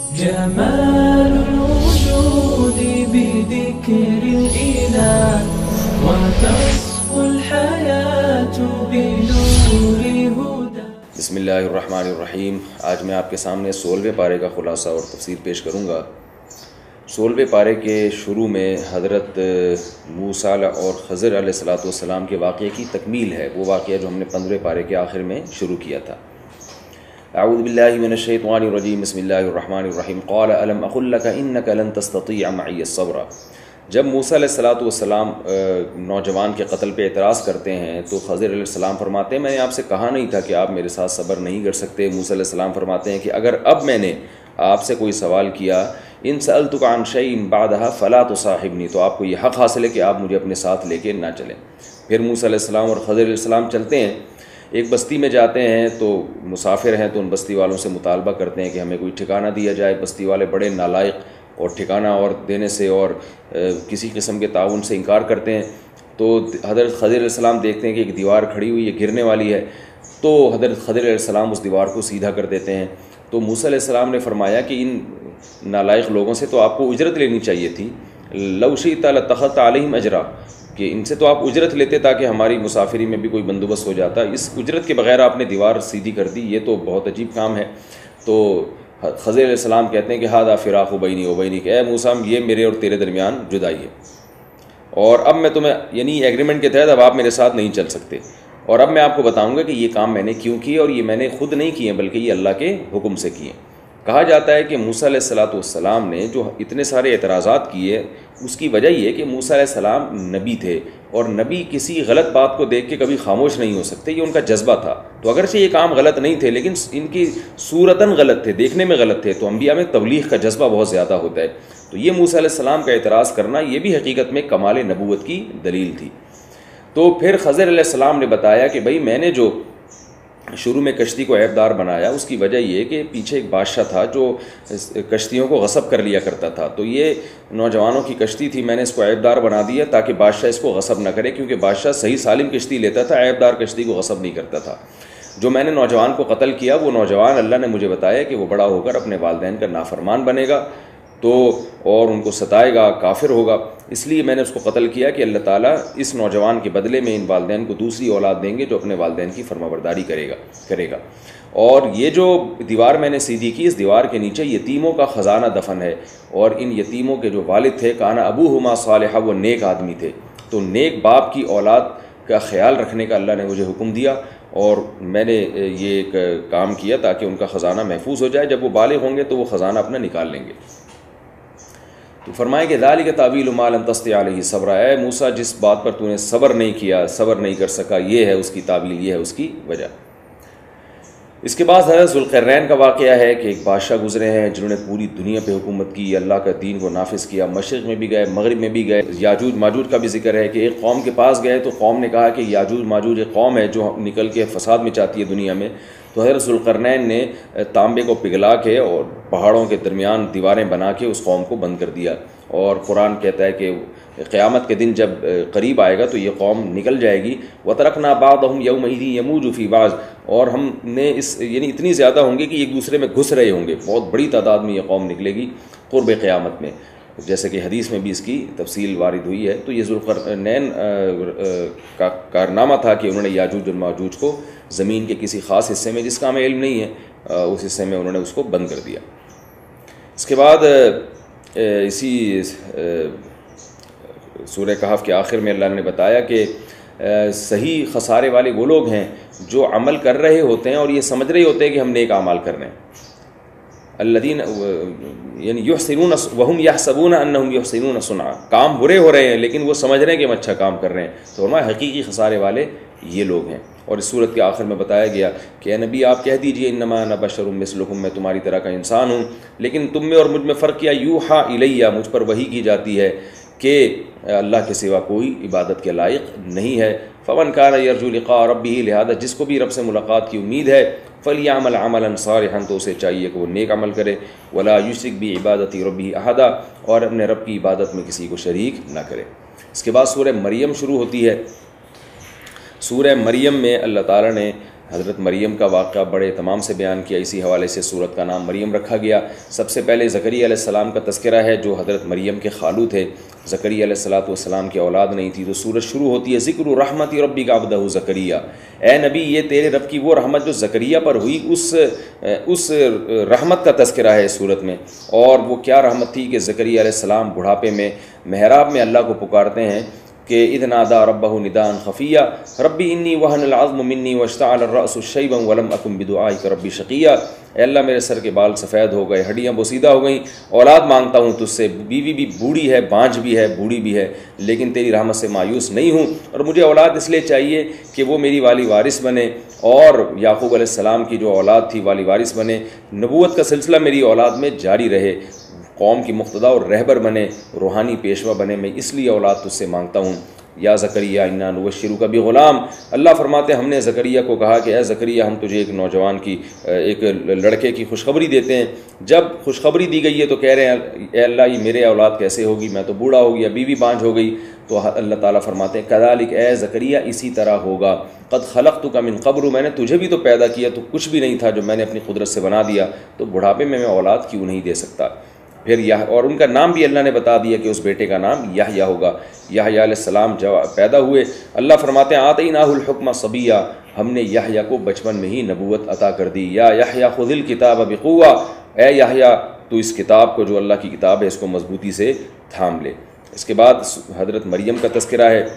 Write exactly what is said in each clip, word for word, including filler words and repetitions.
جمال الوجود بذكر الإله وتصفو الحياة بنور هدى. بسم اللہ الرحمن الرحیم. آج میں آپ کے سامنے سولہویں پارے کا خلاصہ اور تفسیر پیش کروں گا. سولہویں پارے کے شروع میں حضرت موسیٰ اور خضر علیہ الصلوۃ والسلام کے واقعے کی تکمیل ہے، وہ واقعہ جو ہم نے پندرہویں پارے کے آخر میں شروع کیا تھا. اعوذ باللہ من الشیطان الرجیم. بسم اللہ الرحمن الرحیم. قال الم اقل لک انک لن تستطیع معی الصبر. جب موسیٰ علیہ الصلوۃ والسلام نوجوان کے قتل پہ اعتراض کرتے ہیں تو خضر علیہ السلام فرماتے ہیں میں نے آپ سے کہا نہیں تھا کہ آپ میرے ساتھ صبر نہیں کر سکتے. موسیٰ علیہ السلام فرماتے ہیں کہ اگر اب میں نے آپ سے کوئی سوال کیا ان سألتک عن شیء بعدها فلا تصاحبنی، تو آپ کو یہ حق حاصل ہے کہ آپ مجھے اپنے ساتھ لے کے نہ چلیں. پھر موسیٰ علیہ السلام اور خضر علیہ السلام چلتے ہیں، ایک بستی میں جاتے ہیں تو مسافر ہیں تو ان بستی والوں سے مطالبہ کرتے ہیں کہ ہمیں کوئی ٹھکانہ دیا جائے. بستی والے بڑے نالائق اور ٹھکانہ اور دینے سے اور کسی قسم کے تعاون سے انکار کرتے ہیں. تو حضرت خضر علیہ السلام دیکھتے ہیں کہ ایک دیوار کھڑی ہوئی ہے، گرنے والی ہے، تو حضرت خضر علیہ السلام اس دیوار کو سیدھا کر دیتے ہیں. تو موسیٰ علیہ السلام نے فرمایا کہ ان نالائق لوگوں سے تو آپ کو اجرت لینی چاہیے تھی. لو شئت لاتخذت علیہم اجرا، کہ ان سے تو آپ اجرت لیتے تاکہ ہماری مسافری میں بھی کوئی بندوبست ہو جاتا. اس اجرت کے بغیر آپ نے دیوار سیدھی کر دی، یہ تو بہت عجیب کام ہے. تو خضر علیہ السلام کہتے ہیں کہ ہذا فراق بینی و بینک، اے موسیٰ یہ میرے اور تیرے درمیان جدائی ہے، اور اب میں تمہیں یعنی ایگریمنٹ کے تحت اب آپ میرے ساتھ نہیں چل سکتے، اور اب میں آپ کو بتاؤں گا کہ یہ کام میں نے کیوں کیے، اور یہ میں نے خود نہیں کیے بلکہ یہ اللہ کے حکم سے کیے. کہا جاتا ہے کہ موسیٰ علیہ الصلوۃ والسلام نے جو اتنے سارے اعتراضات کیے اس کی وجہ یہ کہ موسیٰ علیہ السلام نبی تھے، اور نبی کسی غلط بات کو دیکھ کے کبھی خاموش نہیں ہو سکتے، یہ ان کا جذبہ تھا. تو اگرچہ یہ کام غلط نہیں تھے لیکن ان کی صورتاً غلط تھے، دیکھنے میں غلط تھے. تو انبیاء میں تبلیغ کا جذبہ بہت زیادہ ہوتا ہے. تو یہ موسیٰ علیہ السلام کا اعتراض کرنا یہ بھی حقیقت میں کمال نبوت کی دلیل تھی. تو پھر خضر علیہ السلام نے بتایا کہ بھئی میں نے جو شروع میں کشتی کو عیب دار بنایا اس کی وجہ یہ کہ پیچھے ایک بادشاہ تھا جو کشتیوں کو غصب کر لیا کرتا تھا. تو یہ نوجوانوں کی کشتی تھی، میں نے اس کو عیب دار بنا دیا تاکہ بادشاہ اس کو غصب نہ کرے، کیونکہ بادشاہ صحیح سالم کشتی لیتا تھا، عیب دار کشتی کو غصب نہیں کرتا تھا. جو میں نے نوجوان کو قتل کیا وہ نوجوان اللہ نے مجھے بتایا کہ وہ بڑا ہو کر اپنے والدین کا نافرمان بنے گا تو اور ان کو ستائے گا، کافر ہوگا، اس لیے میں نے اس کو قتل کیا کہ اللہ تعالیٰ اس نوجوان کے بدلے میں ان والدین کو دوسری اولاد دیں گے جو اپنے والدین کی فرمانبرداری کرے گا کرے گا اور یہ جو دیوار میں نے سیدھی کی، اس دیوار کے نیچے یتیموں کا خزانہ دفن ہے، اور ان یتیموں کے جو والد تھے کانا ابوہما صالحا، وہ نیک آدمی تھے. تو نیک باپ کی اولاد کا خیال رکھنے کا اللہ نے مجھے حکم دیا، اور میں نے یہ ایک کام کیا تاکہ ان کا خزانہ محفوظ ہو جائے. جب وہ بالغ ہوں گے تو وہ خزانہ اپنا نکال لیں گے. تو فرمائے کہ ذالک تعویل ما لم تستطع علیہ صبر، اے موسیٰ جس بات پر تو نے صبر نہیں کیا، صبر نہیں کر سکا، یہ ہے اس کی تعویل، یہ ہے اس کی وجہ. اس کے بعد حضرت ذوالقرنین کا واقعہ ہے کہ ایک بادشاہ گزرے ہیں جنہوں نے پوری دنیا پہ حکومت کی، اللہ کا دین کو نافذ کیا، مشرق میں بھی گئے، مغرب میں بھی گئے. یاجوج ماجوج کا بھی ذکر ہے کہ ایک قوم کے پاس گئے تو قوم نے کہا کہ یاجوج ماجوج ایک قوم ہے جو نکل کے فساد مچاتی ہے دنیا میں. تو حضرت ذوالقرنین نے تانبے کو پگھلا کے اور پہاڑوں کے درمیان دیواریں بنا کے اس قوم کو بند کر دیا. اور قرآن کہتا ہے کہ قیامت کے دن جب قریب آئے گا تو یہ قوم نکل جائے گی. وَتَرَكْنَا بَعْضَهُمْ يَوْمَئِذٍ يَمُوجُ فِي بَعْضٍ، اور ہم نے اس یعنی اتنی زیادہ ہوں گے کہ ایک دوسرے میں گھس رہے ہوں گے، بہت بڑی تعداد میں یہ قوم نکلے گی قرب قیامت میں، جیسے کہ حدیث میں بھی اس کی تفصیل وارد ہوئی ہے. تو یہ ذوالقرنین کا کارنامہ تھا کہ انہوں نے یاجوج اور ماجوج کو زمین کے کسی خاص حصے میں، جس کا ہمیں علم نہیں ہے، اس حصے میں انہوں نے اس کو بند کر دیا. اس کے بعد اسی سورہ کہف کے آخر میں اللہ نے بتایا کہ صحیح خسارے والے وہ لوگ ہیں جو عمل کر رہے ہوتے ہیں اور یہ سمجھ رہے ہوتے ہیں کہ ہم نیک اعمال کر رہے ہیں. الذین یعنی یحسنون وہم یحسبون انہم یحسنون صنعا، کام برے ہو رہے ہیں لیکن وہ سمجھ رہے ہیں کہ ہم اچھا کام کر رہے ہیں. تو ہمارے حقیقی خسارے والے یہ لوگ ہیں. اور اس صورت کے آخر میں بتایا گیا کہ اے نبی آپ کہہ دیجئے انما انا بشر مثلکم، میں تمہاری طرح کا انسان ہوں، لیکن تم میں اور مجھ میں فرق کیا، یوحا الیہ، مجھ پر وحی کی جاتی ہے کہ اللہ کے سوا کوئی عبادت کے لائق نہیں ہے. فمن کان یرجو لقاء ربہ، لہذا جس کو بھی رب سے ملاقات کی امید ہے، فلیعمل عملا صالحا، تو اسے چاہیے کہ وہ نیک عمل کرے، ولا یشرک بعبادت ربہ احدا، اور اپنے رب کی عبادت میں کسی کو شریک نہ کرے. اس کے بعد سورہ مریم شروع ہوتی ہے. سورہ مریم میں اللہ تعالیٰ نے حضرت مریم کا واقعہ بڑے تمام سے بیان کیا، اسی حوالے سے سورت کا نام مریم رکھا گیا۔ سب سے پہلے زکریا علیہ السلام کا تذکرہ ہے جو حضرت مریم کے خالو تھے، زکریا علیہ الصلاۃ والسلام کی اولاد نہیں تھی، تو سورت شروع ہوتی ہے ذکر رحمت ربک عبدہ زکریا، اے نبی یہ تیرے رب کی وہ رحمت جو زکریا پر ہوئی، اس اس رحمت کا تذکرہ ہے اس سورت میں۔ اور وہ کیا رحمت تھی کہ زکریا علیہ السلام بڑھاپے میں محراب میں اللہ کو پکارتے ہیں کہ اذ نادى ربه نداء خفيا ربی انی وهن العظم منی واشتعل الرأس شیبا ولم اکن بدعائک ربی شقیا، اے اللہ میرے سر کے بال سفید ہو گئے، ہڈیاں بوسیدہ ہو گئیں، اولاد مانگتا ہوں تجھ سے، بیوی بھی بوڑھی ہے، بانجھ بھی ہے، بوڑھی بھی ہے، لیکن تیری رحمت سے مایوس نہیں ہوں، اور مجھے اولاد اس لیے چاہیے کہ وہ میری والی وارث بنے، اور یعقوب علیہ السلام کی جو اولاد تھی والی وارث بنے، نبوت کا سلسلہ میری اولاد میں جاری رہے، قوم کی مقتدا اور رہبر بنے، روحانی پیشوا بنے، میں اس لیے اولاد تجھ سے مانگتا ہوں۔ یا زکریا انا نبشرک بغلام، اللہ فرماتے ہم نے زکریا کو کہا کہ اے زکریا ہم تجھے ایک نوجوان کی ایک لڑکے کی خوشخبری دیتے ہیں۔ جب خوشخبری دی گئی ہے تو کہہ رہے ہیں اے اللہ یہ میرے اولاد کیسے ہوگی، میں تو بوڑھا ہو گیا، بیوی بانجھ ہو گئی، تو اللہ تعالیٰ فرماتے ہیں کذالک اے زکریا اسی طرح ہوگا، قد خلقتک من قبل، میں نے تجھے بھی تو پیدا کیا، تو کچھ بھی نہیں تھا جو میں نے اپنی قدرت سے بنا دیا، تو بڑھاپے میں میں اولاد کیوں نہیں دے سکتا۔ پھر یہ اور ان کا نام بھی اللہ نے بتا دیا کہ اس بیٹے کا نام یحییٰ ہوگا۔ یحییٰ علیہ السلام جب پیدا ہوئے اللہ فرماتے ہیں آتیناہ الحکم صبیہ، ہم نے یحییٰ کو بچپن میں ہی نبوت عطا کر دی۔ یا یحییٰ خذ الکتاب بقوہ، اے یحییٰ تو اس کتاب کو جو اللہ کی کتاب ہے اس کو مضبوطی سے تھام لے۔ اس کے بعد حضرت مریم کا تذکرہ ہے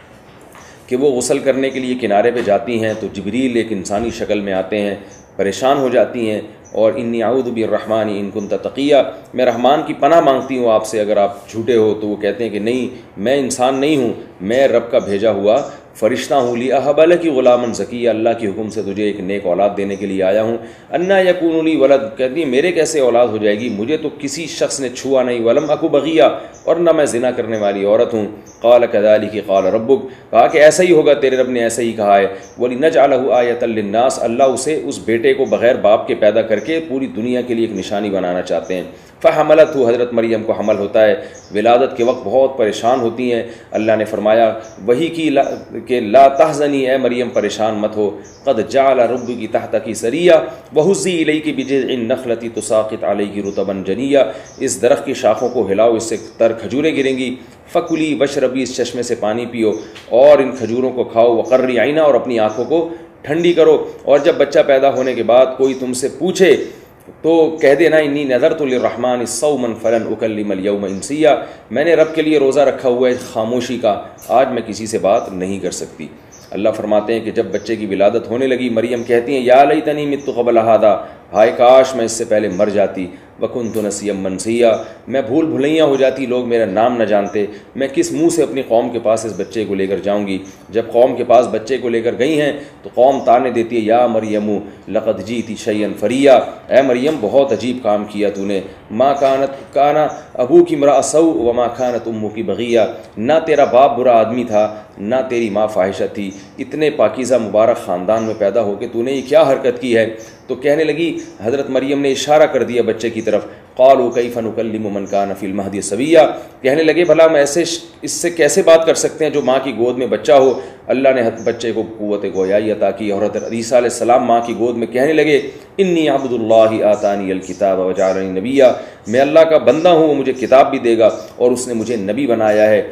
کہ وہ غسل کرنے کے لیے کنارے پہ جاتی ہیں تو جبریل ایک انسانی شکل میں آتے ہیں، پریشان ہو جاتی ہیں، اور انی اعوذ بالرحمن ان کنت تقیہ، میں رحمان کی پناہ مانگتی ہوں آپ سے اگر آپ جھوٹے ہو۔ تو وہ کہتے ہیں کہ نہیں میں انسان نہیں ہوں، میں رب کا بھیجا ہوا فرشتہ ہوں، لأہب لک غلاما زکیہ، اللہ کے حکم سے تجھے ایک نیک اولاد دینے کے لیے آیا ہوں۔ انا یکون لی ولد، کہتی ہے میرے کیسے اولاد ہو جائے گی، مجھے تو کسی شخص نے چھوا نہیں، ولم اکو بغیہ، اور نہ میں زنا کرنے والی عورت ہوں۔ قال کذالک قال ربک، کہا کہ ایسا ہی ہوگا، تیرے رب نے ایسا ہی کہا ہے۔ ولنجعلہ آیۃ للناس، اللہ اسے اس بیٹے کو بغیر باپ کے پیدا کر کے پوری دنیا کے لیے ایک نشانی بنانا چاہتے ہیں۔ فحملت، حضرت مریم کو حمل ہوتا ہے، ولادت کے وقت بہت پریشان ہوتی ہیں، اللہ نے فرمایا وہی کی لا کہ لا تحزنی، اے مریم پریشان مت ہو، قد جعل ربک تحتک سریہ وہزی الیک بجذع النخلۃ تساقط علیک رطبا جنیہ، اس درخت کی شاخوں کو ہلاؤ، اس سے تر کھجوریں گریں گی، فکلی وشربی، اس چشمے سے پانی پیو اور ان کھجوروں کو کھاؤ، وقرری عینا، اور اپنی آنکھوں کو ٹھنڈی کرو، اور جب بچہ پیدا ہونے کے بعد کوئی تم سے پوچھے تو کہہ دینا انی نذرت للرحمن صوما فلن اکلم اليوم انسیہ، میں نے رب کے لیے روزہ رکھا ہوا ہے خاموشی کا، آج میں کسی سے بات نہیں کر سکتی۔ اللہ فرماتے ہیں کہ جب بچے کی ولادت ہونے لگی مریم کہتی ہیں یا لیتنی مت قبل ھذا، ہائے کاش میں اس سے پہلے مر جاتی، وکنت نسیا منسیا، میں بھول بھلیاں ہو جاتی، لوگ میرا نام نہ جانتے، میں کس منہ سے اپنی قوم کے پاس اس بچے کو لے کر جاؤں گی۔ جب قوم کے پاس بچے کو لے کر گئی ہیں تو قوم تانے دیتی ہے یا مریم لقد جیتی شیئا فریا، اے مریم بہت عجیب کام کیا تو نے، ما کانت کانا ابوک امرأ سوء وما کانت امک بغیہ، نہ تیرا باپ برا آدمی تھا نہ تیری ماں فاحشہ تھی، اتنے پاکیزہ مبارک خاندان میں پیدا ہو کے تو نے یہ کیا حرکت کی ہے۔ تو کہنے لگی حضرت مریم نے اشارہ کر دیا بچے کی طرف، قالوا کیف نکلم من کان فی المہد صبیا، کہنے لگے بھلا میں ایسے اس سے کیسے بات کر سکتے ہیں جو ماں کی گود میں بچہ ہو۔ اللہ نے بچے کو قوت گویائی عطا کی، اور حضرت عیسیٰ علیہ السلام ماں کی گود میں کہنے لگے انی عبد اللہ آتانی الکتاب وجعلنی نبیا، میں اللہ کا بندہ ہوں، وہ مجھے کتاب بھی دے گا اور اس نے مجھے نبی بنایا ہے،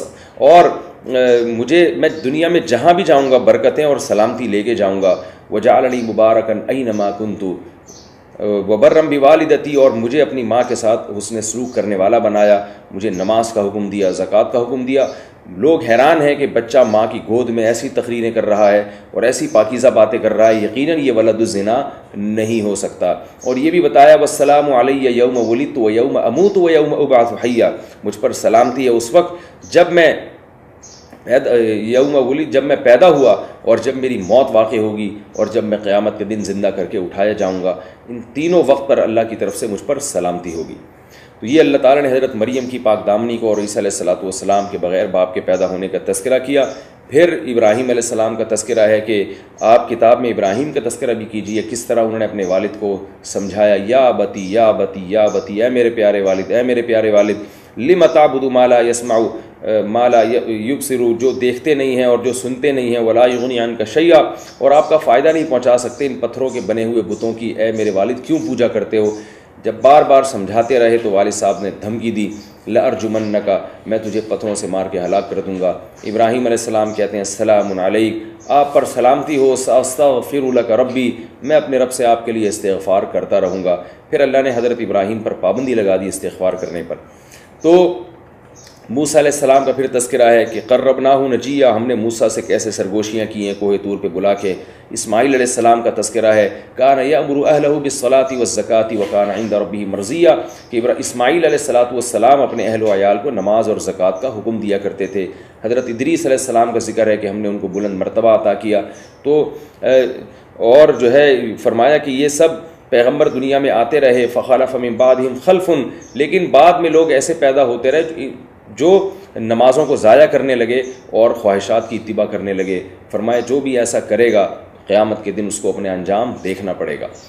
اور مجھے میں دنیا میں جہاں بھی جاؤں گا برکتیں اور سلامتی لے کے جاؤں گا، وجعلنی مبارکن اینما کنت وبرم بوالدتی، اور مجھے اپنی ماں کے ساتھ حسن سلوک کرنے والا بنایا، مجھے نماز کا حکم دیا، زکوٰۃ کا حکم دیا۔ لوگ حیران ہیں کہ بچہ ماں کی گود میں ایسی تقریریں کر رہا ہے اور ایسی پاکیزہ باتیں کر رہا ہے، یقیناً یہ ولد الزنا نہیں ہو سکتا۔ اور یہ بھی بتایا والسلام علی یوم ولدت و یوم اموت و یوم ابعث حیا، مجھ پر سلامتی ہے اس وقت جب میں یوم ولد جب میں پیدا ہوا اور جب میری موت واقع ہوگی اور جب میں قیامت کے دن زندہ کر کے اٹھایا جاؤں گا، ان تینوں وقت پر اللہ کی طرف سے مجھ پر سلامتی ہوگی۔ تو یہ اللہ تعالیٰ نے حضرت مریم کی پاک دامنی کو اور عیسیٰ علیہ الصلوۃ والسلام کے بغیر باپ کے پیدا ہونے کا تذکرہ کیا۔ پھر ابراہیم علیہ السلام کا تذکرہ ہے کہ آپ کتاب میں ابراہیم کا تذکرہ بھی کیجئے، کس طرح انہوں نے اپنے والد کو سمجھایا، یا بتی یا بتی یا بتی، اے میرے پیارے والد، اے میرے پیارے والد، لم تعبدوا ما لا يسمع ما لا یبصر، جو دیکھتے نہیں ہیں اور جو سنتے نہیں ہیں، ولا یغنی عنک شیئا، اور آپ کا فائدہ نہیں پہنچا سکتے ان پتھروں کے بنے ہوئے بتوں کی، اے میرے والد کیوں پوجا کرتے ہو؟ جب بار بار سمجھاتے رہے تو والد صاحب نے دھمکی دی، لأرجمنک، میں تجھے پتھروں سے مار کے ہلاک کر دوں گا۔ ابراہیم علیہ السلام کہتے ہیں السلام علیک، آپ پر سلامتی ہو، استغفر لک ربی، میں اپنے رب سے آپ کے لیے استغفار کرتا رہوں گا۔ پھر اللہ نے حضرت ابراہیم پر پابندی لگا دی استغفار کرنے پر۔ تو موسیٰ علیہ السلام کا پھر تذکرہ ہے کہ قربناہ نجیہ، ہم نے موسیٰ سے کیسے سرگوشیاں کی ہیں کوہ طور پہ بلا کے۔ اسماعیل علیہ السلام کا تذکرہ ہے کان یأمر اہلہ بالصلاۃ والزکاۃ وکان عند ربہ مرضیہ، کہ اسماعیل علیہ الصلاۃ والسلام اپنے اہل و عیال کو نماز اور زکوٰۃ کا حکم دیا کرتے تھے۔ حضرت ادریس علیہ السلام کا ذکر ہے کہ ہم نے ان کو بلند مرتبہ عطا کیا۔ تو اور جو ہے فرمایا کہ یہ سب پیغمبر دنیا میں آتے رہے، فخلف من بعدہم خلف، لیکن بعد میں لوگ ایسے پیدا ہوتے رہے جو نمازوں کو ضائع کرنے لگے اور خواہشات کی اتباع کرنے لگے۔ فرمایا جو بھی ایسا کرے گا قیامت کے دن اس کو اپنے انجام دیکھنا پڑے گا۔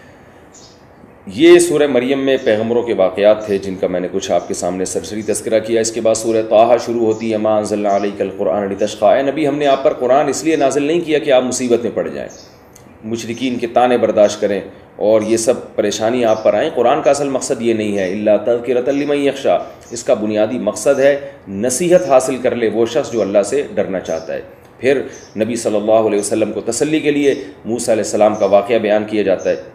یہ سورہ مریم میں پیغمبروں کے واقعات تھے جن کا میں نے کچھ آپ کے سامنے سرسری تذکرہ کیا۔ اس کے بعد سورہ طٰہٰ شروع ہوتی ہے، ما انزلنا علیک القرآن لتشقیٰ، اے نبی ہم نے آپ پر قرآن اس لیے نازل نہیں کیا کہ آپ مصیبت میں پڑ جائیں، مشرکین کے طعنے برداشت کریں اور یہ سب پریشانی آپ پر آئیں۔ قرآن کا اصل مقصد یہ نہیں ہے، الا تذکرۃ لمن یخشیٰ، اس کا بنیادی مقصد ہے نصیحت حاصل کر لے وہ شخص جو اللہ سے ڈرنا چاہتا ہے۔ پھر نبی صلی اللہ علیہ وسلم کو تسلی کے لیے موسیٰ علیہ السلام کا واقعہ بیان کیا جاتا ہے۔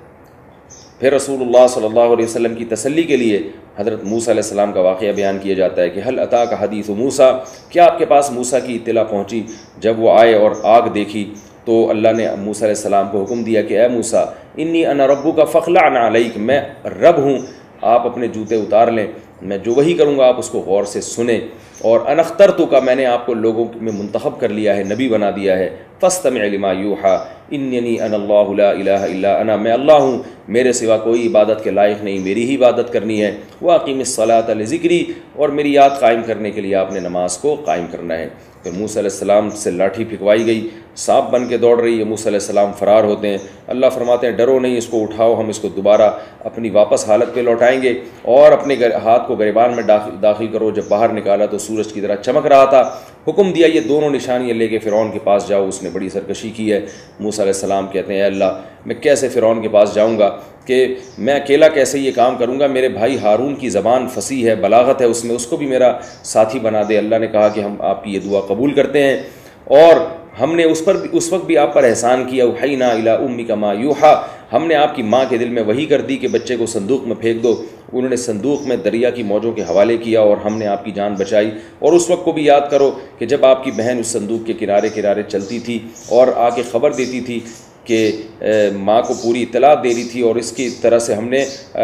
پھر رسول اللہ صلی اللہ علیہ وسلم کی تسلی کے لیے حضرت موسیٰ علیہ السلام کا واقعہ بیان کیا جاتا ہے کہ حل اتاک حدیث موسیٰ، کیا آپ کے پاس موسیٰ کی اطلاع پہنچی؟ جب وہ آئے اور آگ دیکھی تو اللہ نے موسیٰ علیہ السلام کو حکم دیا کہ اے موسیٰ انی انا ربک فاخلع علیک، میں رب ہوں، آپ اپنے جوتے اتار لیں، میں جو وہی کروں گا آپ اس کو غور سے سنیں، اور انا اخترتک، میں نے آپ کو لوگوں میں منتخب کر لیا ہے، نبی بنا دیا ہے، فاستمع لما یوحیٰ اننی انا اللہ لا الہ الا انا، میں اللہ ہوں، میرے سوا کوئی عبادت کے لائق نہیں، میری ہی عبادت کرنی ہے، واقیم الصلاۃ لذکری، اور میری یاد قائم کرنے کے لیے آپ نے نماز کو قائم کرنا ہے۔ پھر موسیٰ علیہ السلام سے لاٹھی پھکوائی گئی، سانپ بن کے دوڑ رہی ہے، موسیٰ علیہ السلام فرار ہوتے ہیں، اللہ فرماتے ہیں ڈرو نہیں، اس کو اٹھاؤ، ہم اس کو دوبارہ اپنی واپس حالت پہ لوٹائیں گے، اور اپنے ہاتھ کو گریبان میں داخل کرو۔ جب باہر نکالا تو سورج کی طرح چمک رہا تھا، حکم دیا یہ دونوں نشانیاں لے کے فرعون کے پاس جاؤ، اس نے بڑی سرکشی کی ہے۔ موسیٰ علیہ السلام کہتے ہیں اے اللہ میں کیسے فرعون کے پاس جاؤں گا، کہ میں اکیلا کیسے یہ کام کروں گا، میرے بھائی ہارون کی زبان فصیح ہے، بلاغت ہے اس میں، اس کو بھی میرا ساتھی بنا دے۔ اللہ نے کہا کہ ہم آپ کی یہ دعا قبول کرتے ہیں، اور ہم نے اس پر بھی اس وقت بھی آپ پر احسان کیا، اوحینا الی امک ما یوحیٰ، ہم نے آپ کی ماں کے دل میں وحی کر دی کہ بچے کو صندوق میں پھینک دو، انہوں نے صندوق میں دریا کی موجوں کے حوالے کیا اور ہم نے آپ کی جان بچائی۔ اور اس وقت کو بھی یاد کرو کہ جب آپ کی بہن اس صندوق کے کنارے کنارے چلتی تھی اور آ کے خبر دیتی تھی کہ ماں کو پوری اطلاع دے رہی تھی، اور اس کی طرح سے ہم نے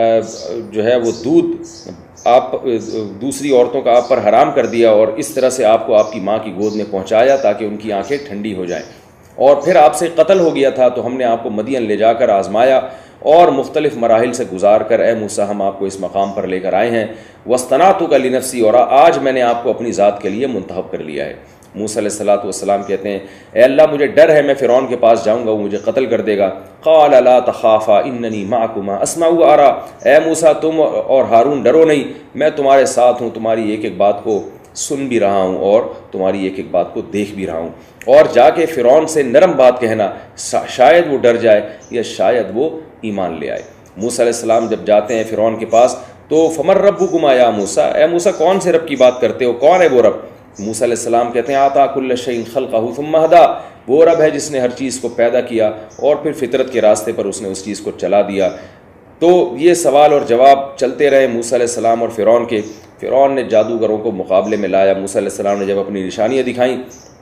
جو ہے وہ دودھ آپ دوسری عورتوں کا آپ پر حرام کر دیا، اور اس طرح سے آپ کو آپ کی ماں کی گود میں پہنچایا تاکہ ان کی آنکھیں ٹھنڈی ہو جائیں، اور پھر آپ سے قتل ہو گیا تھا تو ہم نے آپ کو مدین لے جا کر آزمایا اور مختلف مراحل سے گزار کر اے موسیٰ ہم آپ کو اس مقام پر لے کر آئے ہیں، واصطنعتک لنفسی، اور آج میں نے آپ کو اپنی ذات کے لیے منتخب کر لیا ہے۔ موسیٰ علیہ الصلاۃ والسلام کہتے ہیں اے اللہ مجھے ڈر ہے میں فرعون کے پاس جاؤں گا وہ مجھے قتل کر دے گا۔ قال لا تخافا اننی معکما اسمع وارى، اے موسیٰ تم اور ہارون ڈرو نہیں، میں تمہارے ساتھ ہوں، تمہاری ایک ایک بات کو سن بھی رہا ہوں اور تمہاری ایک ایک بات کو دیکھ بھی رہا ہوں۔ اور جا کے فرعون سے نرم بات کہنا، شاید وہ ڈر جائے یا شاید وہ ایمان لے آئے۔ موسیٰ علیہ السلام جب جاتے ہیں فرعون کے پاس تو فمن ربکما یا موسیٰ، اے موسیٰ کون سے رب کی بات کرتے ہو، کون ہے وہ رب؟ موسیٰ علیہ السلام کہتے ہیں آتا کل شیء خلقہ ثم ہدی، وہ رب ہے جس نے ہر چیز کو پیدا کیا اور پھر فطرت کے راستے پر اس نے اس چیز کو چلا دیا۔ تو یہ سوال اور جواب چلتے رہے موسیٰ علیہ السلام اور فرعون کے۔ فرعون نے جادوگروں کو مقابلے میں لایا، موسیٰ علیہ السلام نے جب اپنی نشانیاں دکھائیں،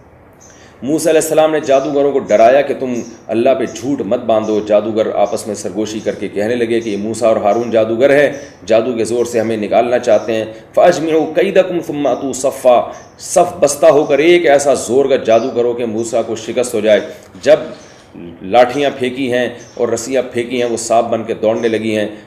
موسیٰ علیہ السلام نے جادوگروں کو ڈرایا کہ تم اللہ پہ جھوٹ مت باندھو۔ جادوگر آپس میں سرگوشی کر کے کہنے لگے کہ یہ موسیٰ اور ہارون جادوگر ہیں، جادو کے زور سے ہمیں نکالنا چاہتے ہیں۔ فاجمعوا کیدکم ثم اتوا صفا، صف بستہ ہو کر ایک ایسا زور کا جادو کرو کہ موسیٰ کو شکست ہو جائے۔ جب لاٹھیاں پھینکی ہیں اور رسیاں پھینکی ہیں وہ سانپ بن کے دوڑنے لگی ہیں،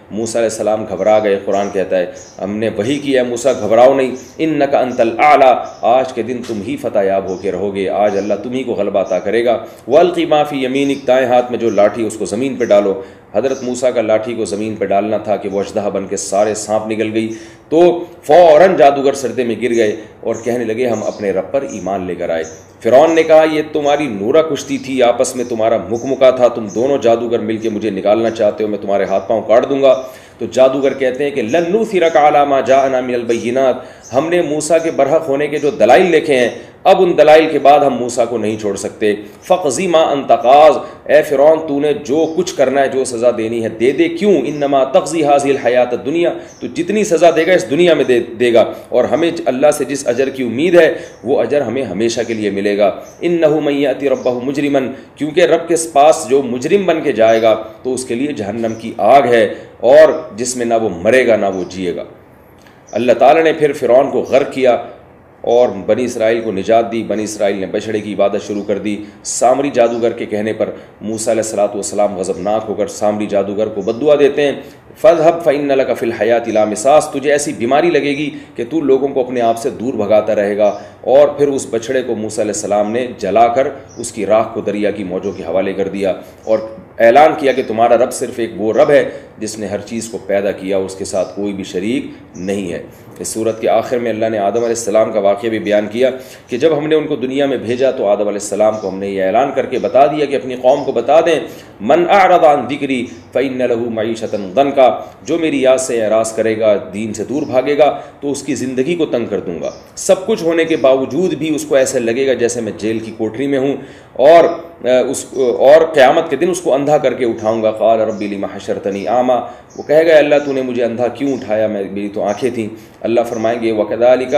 موسیٰ علیہ السلام گھبرا گئے. قرآن کہتا ہے ہم نے وحی کی ہے موسیٰ گھبراؤ نہیں, انک انت الاعلی, آج کے دن تم ہی فتح یاب ہو کے رہو گے, آج اللہ تم ہی کو غلبہ عطا کرے گا. والقی ما فی یمینک, دائیں ہاتھ میں جو لاٹھی اس کو زمین پہ ڈالو. حضرت موسیٰ کا لاٹھی کو زمین پہ ڈالنا تھا کہ وہ اژدہا بن کے سارے سانپ نکل گئی, تو فوراً جادوگر سردے میں گر گئے اور کہنے لگے ہم اپنے رب پر ایمان لے کر آئے. فرعون نے کہا یہ تمہاری نورا کشتی تھی, آپس میں تمہارا مکمکا تھا, تم دونوں جادوگر مل کے مجھے نکالنا چاہتے ہو, میں تمہارے ہاتھ پاؤں کاٹ دوں گا. تو جادوگر کہتے ہیں کہ لن نؤثرک علی ما جاءنا من البینات, ہم نے موسیٰ کے برحق ہونے کے جو دلائل لکھے ہیں اب ان دلائل کے بعد ہم موسیٰ کو نہیں چھوڑ سکتے. فقضی ما انت قاض, اے فرعون تو نے جو کچھ کرنا ہے, جو سزا دینی ہے دے دے. کیوں؟ انما تقضی هذه الحیات الدنیا, تو جتنی سزا دے گا اس دنیا میں دے دے گا, اور ہمیں اللہ سے جس اجر کی امید ہے وہ اجر ہمیں ہمیشہ کے لیے ملے گا. انه من یاتی ربہ مجرما, کیونکہ رب کے پاس جو مجرم بن کے جائے گا تو اس کے لیے جہنم کی آگ ہے, اور جس میں نہ وہ مرے گا نہ وہ جیے گا. اللہ تعالیٰ نے پھر فرعون کو غرق کیا اور بنی اسرائیل کو نجات دی. بنی اسرائیل نے بچڑے کی عبادت شروع کر دی. سامری جادوگر کے کہنے پر موسیٰ علیہ الصلوۃ والسلام غضبناک ہو کر سامری جادوگر کو بد دعا دیتے ہیں, فاذهب فإن لك في الحیات لا مساس, تجھے ایسی بیماری لگے گی کہ تو لوگوں کو اپنے آپ سے دور بھگاتا رہے گا. اور پھر اس بچڑے کو موسیٰ علیہ السلام نے جلا کر اس کی راکھ کو دریا کی موجوں کے حوالے کر دیا اور اعلان کیا کہ تمہارا رب صرف ایک وہ رب ہے جس نے ہر چیز کو پیدا کیا, اس کے ساتھ کوئی بھی شریک نہیں ہے. اس صورت کے آخر میں اللہ نے آدم علیہ السلام کا واقعہ بھی بیان کیا کہ جب ہم نے ان کو دنیا میں بھیجا تو آدم علیہ السلام کو ہم نے یہ اعلان کر کے بتا دیا کہ اپنی قوم کو بتا دیں, من اعرض عن ذکری فإن له معیشۃ ضنکا, جو میری یاد سے اعراض کرے گا, دین سے دور بھاگے گا تو اس کی زندگی کو تنگ کر دوں گا. سب کچھ ہونے کے باوجود بھی اس کو ایسے لگے گا جیسے میں جیل کی کوٹری میں ہوں, اور اس اور قیامت کے دن اس کو اندھا کر کے اٹھاؤں گا. قال رب لم حشرتنی اعمی, وہ کہے گا اللہ تو نے مجھے اندھا کیوں اٹھایا, میں میری تو آنکھیں تھیں. اللہ فرمائیں گے وکذالک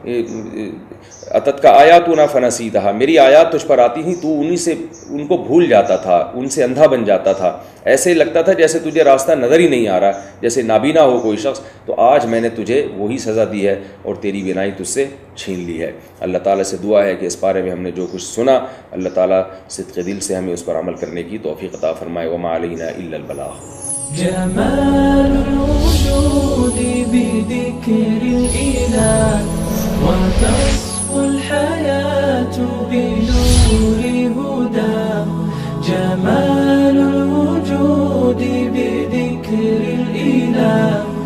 اتتک آیاتنا فنسیتھا, میری آیات تجھ پر آتی تھیں تو انہی سے ان کو بھول جاتا تھا, ان سے اندھا بن جاتا تھا, ایسے لگتا تھا جیسے تجھے راستہ نظر ہی نہیں آ رہا, جیسے نابینا ہو کوئی شخص. تو آج میں نے تجھے وہی سزا دی ہے اور تیری بینائی تجھ سے چھین لی ہے. اللہ تعالیٰ سے دعا ہے کہ اس بارے میں ہم نے جو کچھ سنا اللہ تعالیٰ صدق دل سے ہمیں اس پر عمل کرنے کی توفیق عطا فرمائے. وما علینا الا البلاغ. جمال الوجود بذكر الإله وتصفو الحياة بنور هدى. جمال الوجود بذكر الإله